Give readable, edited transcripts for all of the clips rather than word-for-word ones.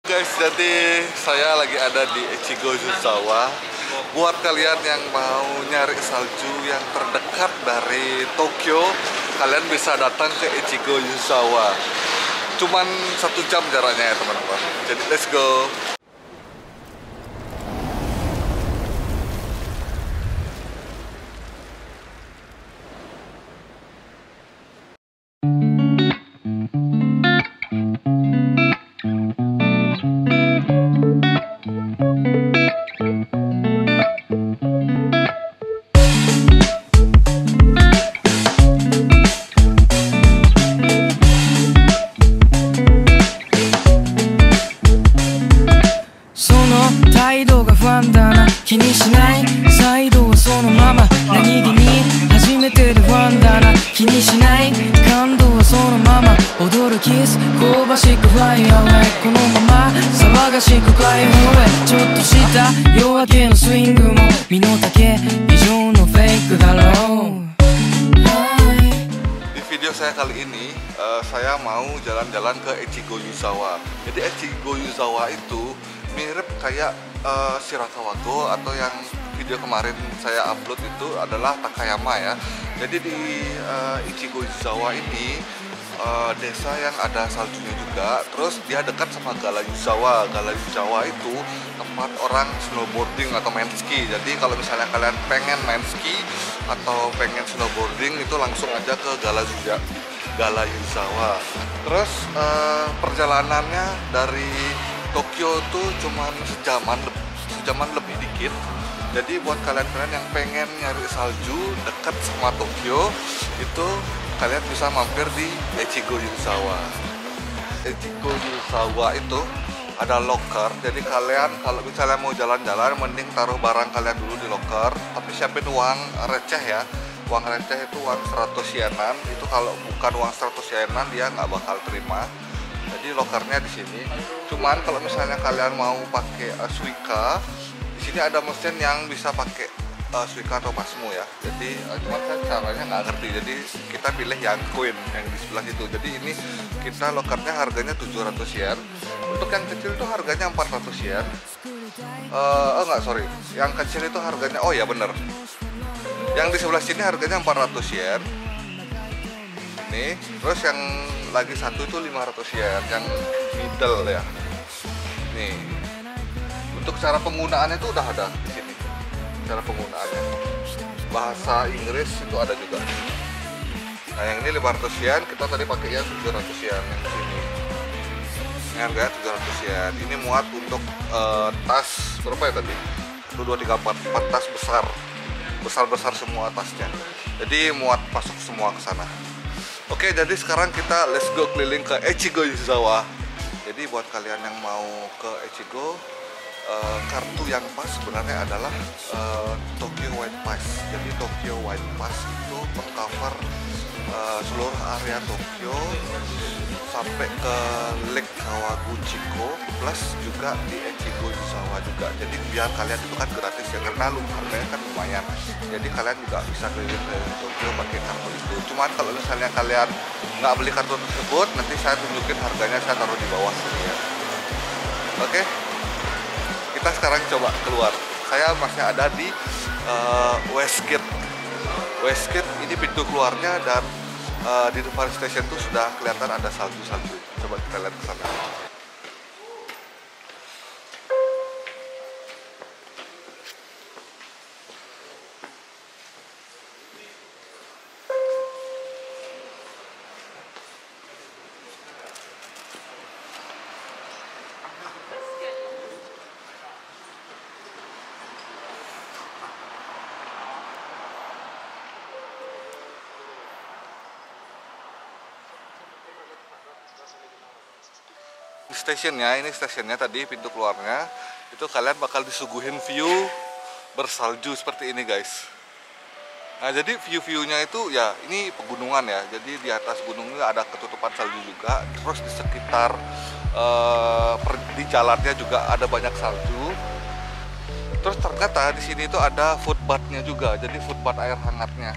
Guys, jadi saya lagi ada di Echigo Yuzawa. Buat kalian yang mau nyari salju yang terdekat dari Tokyo, kalian bisa datang ke Echigo Yuzawa. Cuman 1 jam jaraknya ya teman-teman. Jadi let's go. Di video saya kali ini, saya mau jalan-jalan ke Echigo Yuzawa. Jadi Echigo Yuzawa itu mirip kayak Shirakawa-go, atau yang video kemarin saya upload itu adalah Takayama ya. Jadi di Echigo Yuzawa ini desa yang ada saljunya juga. Terus dia dekat sama Gala Yuzawa. Gala Yuzawa itu tempat orang snowboarding atau main ski. Jadi kalau misalnya kalian pengen main ski atau pengen snowboarding, itu langsung aja ke Gala Yuzawa. Terus perjalanannya dari Tokyo tuh cuman sejaman lebih dikit. Jadi buat kalian-kalian yang pengen nyari salju dekat sama Tokyo, itu kalian bisa mampir di Echigo Yuzawa. Echigo Yuzawa itu ada locker. Jadi kalian kalau misalnya mau jalan-jalan, mending taruh barang kalian dulu di locker. Tapi siapin uang receh ya. Uang receh itu uang 100 yenan. Itu kalau bukan uang 100 yenan dia nggak bakal terima. Jadi lockernya di sini. Cuman kalau misalnya kalian mau pakai Suica, di sini ada mesin yang bisa pakai Suica atau Pasmo ya. Jadi cuman saya caranya nggak ngerti. Jadi kita pilih yang koin yang di sebelah situ. Jadi ini kita lockernya harganya 700 yen. Untuk yang kecil itu harganya 400 yen. Enggak, sorry. Yang kecil itu harganya, oh ya bener, yang di sebelah sini harganya 400 yen. Ini, terus yang lagi satu itu 500 yen, yang middle ya. Nih. Untuk cara penggunaannya itu udah ada di sini. Cara penggunaannya. Bahasa Inggris itu ada juga. Nah, yang ini 500 yen, kita tadi pakai yang 700 yen yang di sini. Ini harganya 700 yen. Ini muat untuk tas berapa ya tadi? 1 2 3 4 tas besar. Besar semua tasnya. Jadi muat masuk semua ke sana. Oke, jadi sekarang kita let's go keliling ke Echigo Yuzawa. Jadi buat kalian yang mau ke Echigo, kartu yang pas sebenarnya adalah Tokyo White Pass. Jadi Tokyo White Pass itu mengcover seluruh area Tokyo sampai ke Lake Kawaguchiko, plus juga di Echigo Yuzawa juga. Jadi biar kalian itu kan gratis ya, karena harganya kan lumayan. Jadi kalian juga bisa keliling Tokyo pakai kartu itu. Cuman kalau misalnya kalian nggak beli kartu tersebut, nanti saya tunjukin harganya, saya taruh di bawah sini ya. Oke, kita sekarang coba keluar. Saya masih ada di Westgate. Westgate ini pintu keluarnya, dan di depan stasiun itu sudah kelihatan ada salju-salju. Coba kita lihat ke sana. Ini stasiunnya tadi, pintu keluarnya itu kalian bakal disuguhin view bersalju seperti ini guys. Nah, jadi view-viewnya itu ya ini pegunungan ya. Jadi di atas gunungnya ada ketutupan salju juga. Terus di sekitar di jalannya juga ada banyak salju. Terus ternyata di sini itu ada food bath-nya juga. Jadi food bath air hangatnya.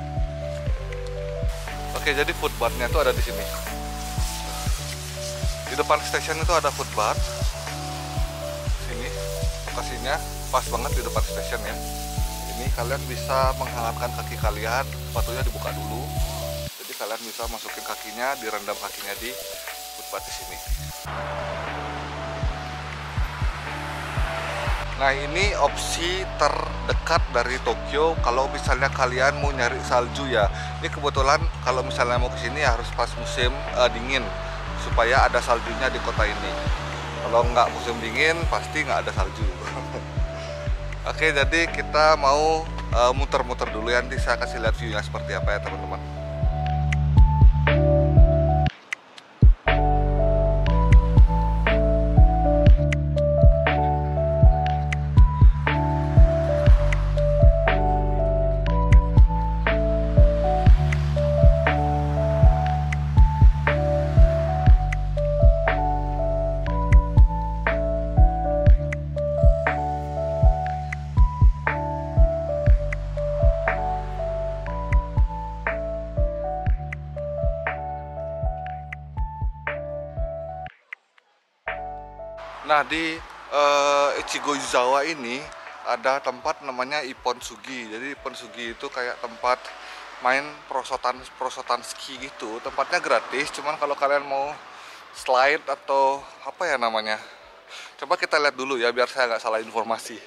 Oke, jadi food bath-nya itu ada di sini. Di depan stasiun itu ada footbath. Sini lokasinya pas banget di depan stasiun ya. Ini kalian bisa menghangatkan kaki kalian, sepatunya dibuka dulu. Jadi kalian bisa masukin kakinya, direndam kakinya di footbath di sini. Nah, ini opsi terdekat dari Tokyo kalau misalnya kalian mau nyari salju ya. Ini kebetulan kalau misalnya mau kesini harus pas musim dingin supaya ada saljunya di kota ini. Kalau nggak musim dingin pasti nggak ada salju. Oke, jadi kita mau muter-muter dulu ya. Nanti saya kasih lihat view-nya seperti apa ya teman-teman. Nah, di Echigo Yuzawa ini ada tempat namanya Ippon Sugi. Jadi Ippon Sugi itu kayak tempat main prosotan ski gitu. Tempatnya gratis, cuman kalau kalian mau slide atau apa ya namanya, coba kita lihat dulu ya biar saya nggak salah informasi.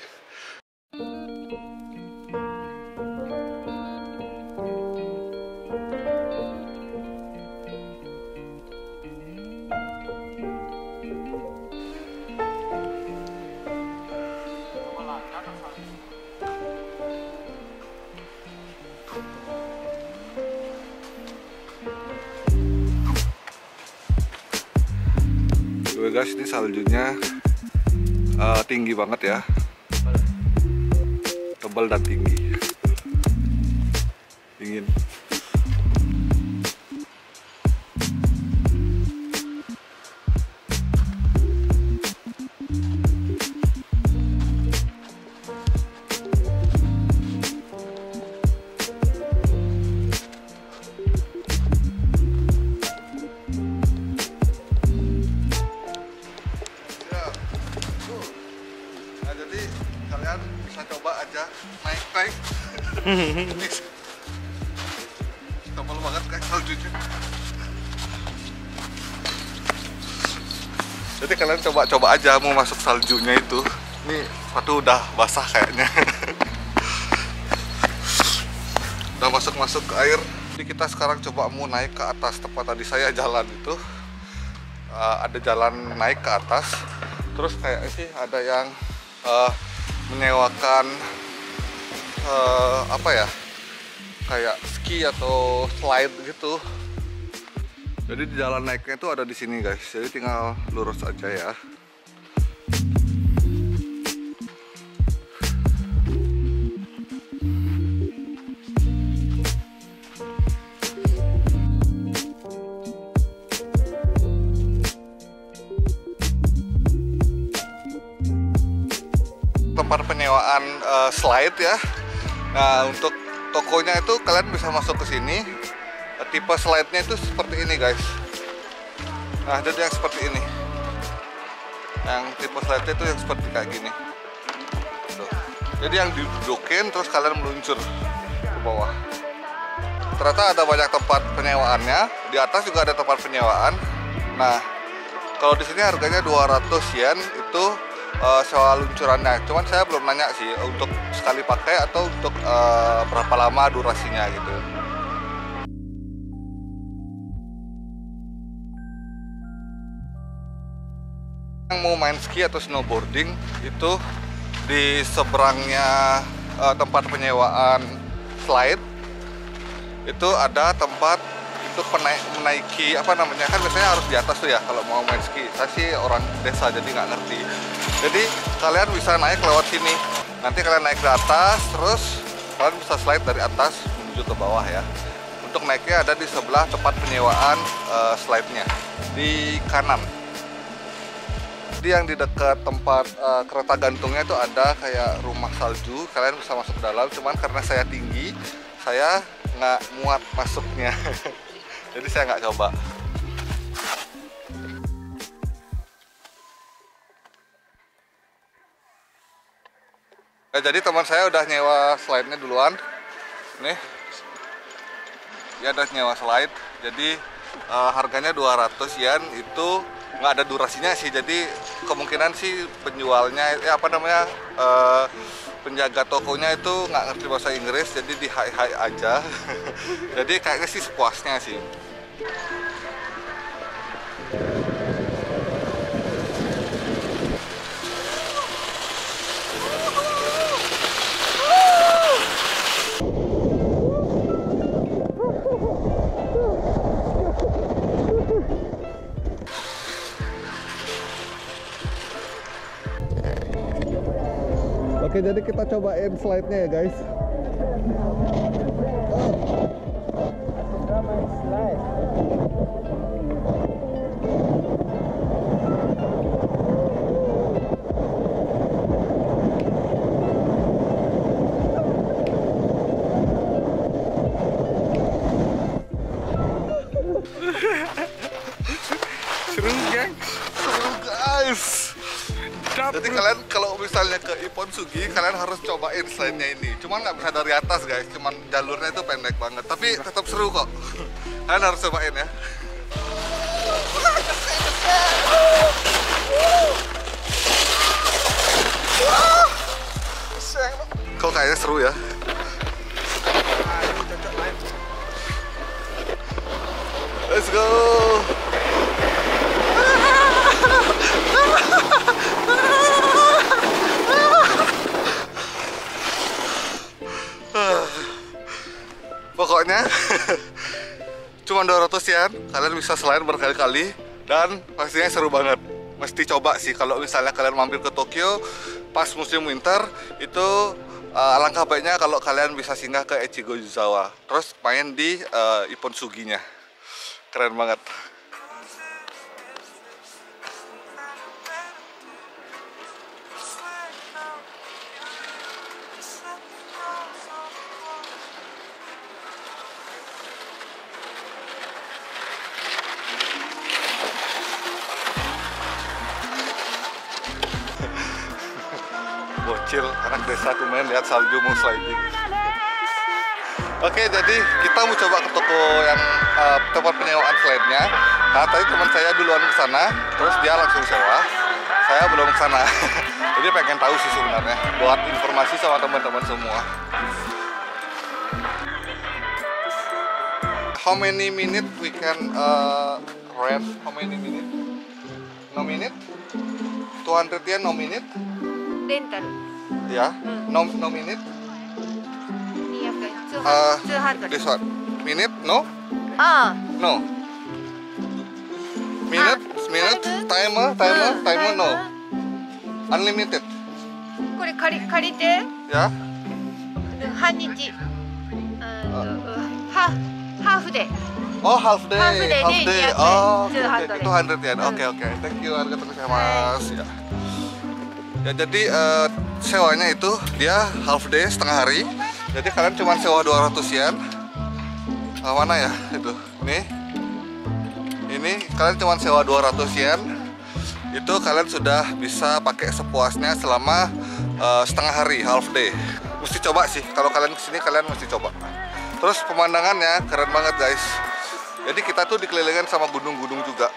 Tuh guys, ini saljunya tinggi banget ya, tebal dan tinggi, dingin. Kalian bisa coba aja naik tebal banget kayak saljunya. Jadi kalian coba aja mau masuk saljunya itu. Ini sepatu udah basah kayaknya. Udah masuk ke air. Jadi kita sekarang coba mau naik ke atas. Tempat tadi saya jalan itu ada jalan naik ke atas. Terus kayak sih ada yang menyewakan apa ya, kayak ski atau slide gitu. Jadi di jalan naiknya itu ada di sini guys. Jadi tinggal lurus aja ya. Tempat penyewaan slide ya. Nah, untuk tokonya itu kalian bisa masuk ke sini. Tipe slide-nya itu seperti ini guys. Nah, jadi yang seperti ini. Yang tipe slide-nya itu yang seperti kayak gini. Tuh. Jadi yang didudukin terus kalian meluncur ke bawah. Ternyata ada banyak tempat penyewaannya. Di atas juga ada tempat penyewaan. Nah, kalau di sini harganya 200 yen itu sewa luncurannya. Cuman saya belum nanya sih untuk sekali pakai atau untuk berapa lama durasinya gitu. Yang mau main ski atau snowboarding itu di seberangnya tempat penyewaan slide itu ada tempat untuk menaiki apa namanya, kan biasanya harus di atas tuh ya kalau mau main ski. Saya sih orang desa jadi nggak ngerti. Jadi kalian bisa naik lewat sini. Nanti kalian naik ke atas, terus kalian bisa slide dari atas menuju ke bawah ya. Untuk naiknya ada di sebelah tempat penyewaan slide-nya di kanan. Jadi yang di dekat tempat kereta gantungnya itu ada kayak rumah salju. Kalian bisa masuk ke dalam, cuman karena saya tinggi, saya nggak muat masuknya. Jadi saya nggak coba. Ya, jadi teman saya udah nyewa slide-nya duluan. Nih, dia udah nyewa slide. Jadi harganya 200 yen, itu nggak ada durasinya sih. Jadi kemungkinan sih penjualnya, apa namanya, penjaga tokonya itu nggak ngerti bahasa Inggris, jadi di hai-hai aja. Jadi kayaknya sih sepuasnya sih. Oke, jadi kita cobain slide-nya ya guys. Seru guys, seru guys. Jadi kalian kalau misalnya ke Ipon Sugi, kalian harus cobain slide-nya ini. Cuman nggak bisa dari atas guys, cuman jalurnya itu pendek banget. Tapi tetap seru kok. Kalian harus cobain ya. Kok kayaknya seru ya. Let's go. Pokoknya cuma 200 yen, kalian bisa slide berkali-kali dan pastinya seru banget. Mesti coba sih kalau misalnya kalian mampir ke Tokyo pas musim winter itu. Alangkah baiknya kalau kalian bisa singgah ke Echigo Yuzawa, terus main di Ipon Suginya. Keren banget. Bocil, anak desa tuh main lihat salju mau sliding. Oke, jadi kita mau coba ke toko yang tempat penyewaan slide-nya. Nah, tadi teman saya duluan ke sana, terus dia langsung sewa. Saya belum ke sana. Jadi pengen tahu sih sebenarnya, buat informasi sama teman-teman semua. How many minutes we can rent? How many minutes? No minute? 200 yen no minute? Rental. Ya, no minute. This one. Minute? No? No. Minute? Timer? No. Unlimited. これ借りて Ya? 半日ハーフで Oh, half day. Half day Half nih, day. iya, Oh, itu okay, 200 yen. Oke. Thank you, arigatou gozaimasu. Ya, jadi sewanya itu dia half day, setengah hari. Jadi kalian cuma sewa 200 yen. Mana ya itu? Ini kalian cuma sewa 200 yen. Itu kalian sudah bisa pakai sepuasnya selama setengah hari, half day. Mesti coba sih, kalau kalian kesini kalian mesti coba. Terus pemandangannya keren banget guys. Jadi kita tuh dikelilingin sama gunung-gunung juga.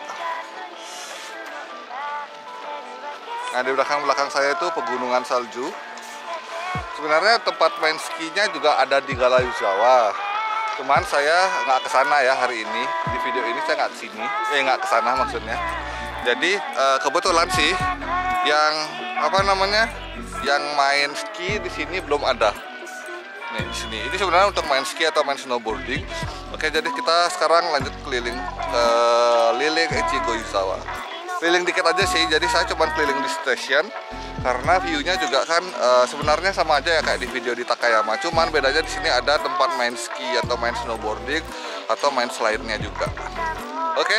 Nah, di belakang saya itu pegunungan salju. Sebenarnya tempat main skinya juga ada di Galauzawa. Cuman saya nggak kesana ya hari ini. Di video ini saya nggak kesini. Nggak kesana maksudnya. Jadi kebetulan sih yang yang main ski di sini belum ada. Nih di sini. Ini sebenarnya untuk main ski atau main snowboarding. Oke, jadi kita sekarang lanjut keliling Echigo Yuzawa. Keliling dikit aja sih, jadi saya cuma keliling di stasiun karena view-nya juga kan sebenarnya sama aja ya kayak di video di Takayama. Cuman bedanya di sini ada tempat main ski atau main snowboarding atau main slide-nya juga. Oke?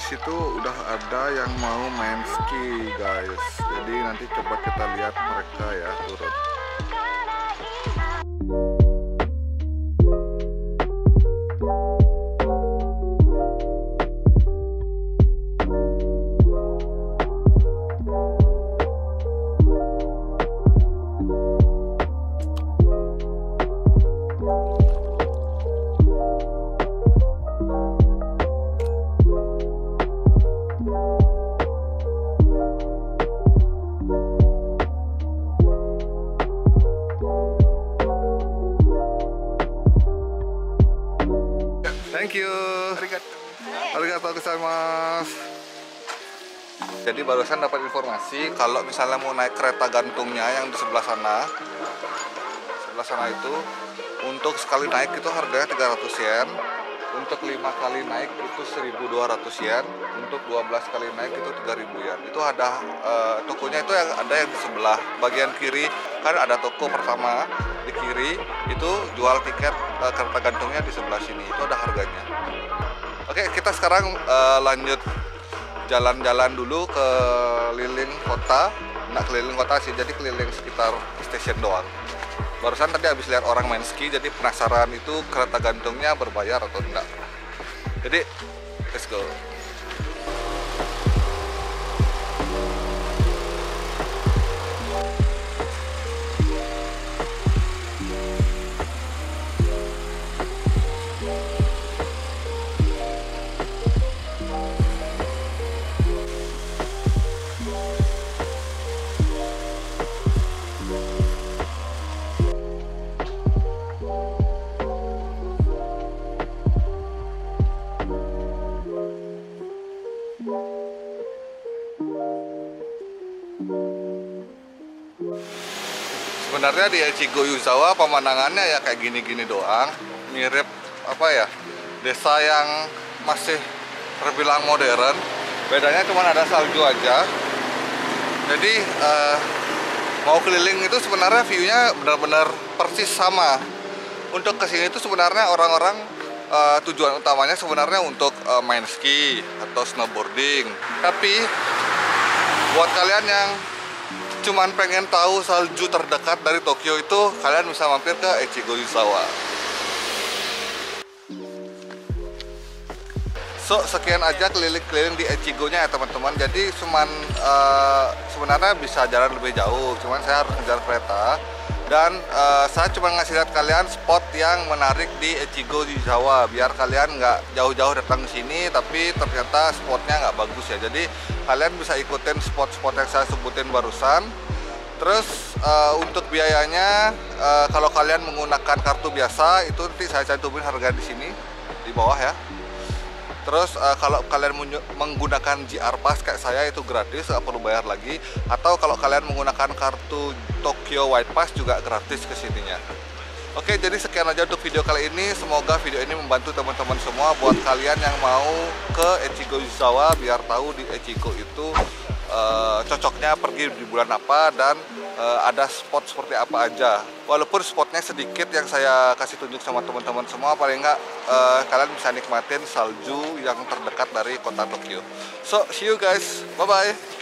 situ udah ada yang mau main ski guys. Jadi nanti coba kita lihat mereka ya turun. Thank you. Arigatou gozaimasu. Jadi barusan dapat informasi kalau misalnya mau naik kereta gantungnya yang di sebelah sana itu untuk sekali naik itu harganya 300 yen, untuk 5 kali naik itu 1.200 yen, untuk 12 kali naik itu 3.000 yen. Itu ada tokonya itu yang ada yang di sebelah bagian kiri, kan ada toko pertama di kiri itu jual tiket kereta gantungnya di sebelah sini, itu ada harganya. Oke, kita sekarang lanjut jalan-jalan dulu ke keliling kota. Nggak keliling kota sih, jadi keliling sekitar stasiun doang. Barusan tadi habis lihat orang main ski, jadi penasaran itu kereta gantungnya berbayar atau enggak. Jadi let's go. Sebenarnya di Echigo Yuzawa pemandangannya ya kayak gini-gini doang, mirip apa ya, desa yang masih terbilang modern. Bedanya cuma ada salju aja. Jadi mau keliling itu sebenarnya view-nya benar-benar persis sama. Untuk kesini itu sebenarnya orang-orang tujuan utamanya sebenarnya untuk main ski atau snowboarding. Tapi buat kalian yang cuman pengen tahu salju terdekat dari Tokyo itu, kalian bisa mampir ke Echigo Yuzawa. So, sekian aja keliling-keliling di Echigo-nya ya teman-teman. Jadi cuman sebenarnya bisa jalan lebih jauh, cuman saya harus ngejar kereta. Dan saya cuma ngasih lihat kalian spot yang menarik di Echigo Yuzawa, biar kalian nggak jauh-jauh datang ke sini tapi ternyata spotnya nggak bagus ya. Jadi kalian bisa ikutin spot-spot yang saya sebutin barusan. Terus untuk biayanya, kalau kalian menggunakan kartu biasa itu nanti saya cantumin harga di sini di bawah ya. Terus kalau kalian menggunakan JR Pass kayak saya itu gratis, nggak perlu bayar lagi. Atau kalau kalian menggunakan kartu Tokyo White Pass juga gratis kesininya. Oke, jadi sekian aja untuk video kali ini. Semoga video ini membantu teman-teman semua buat kalian yang mau ke Echigo Yuzawa, biar tahu di Echigo itu cocoknya pergi di bulan apa dan ada spot seperti apa aja. Walaupun spotnya sedikit yang saya kasih tunjuk sama teman-teman semua, paling nggak kalian bisa nikmatin salju yang terdekat dari kota Tokyo. So, see you guys, bye bye.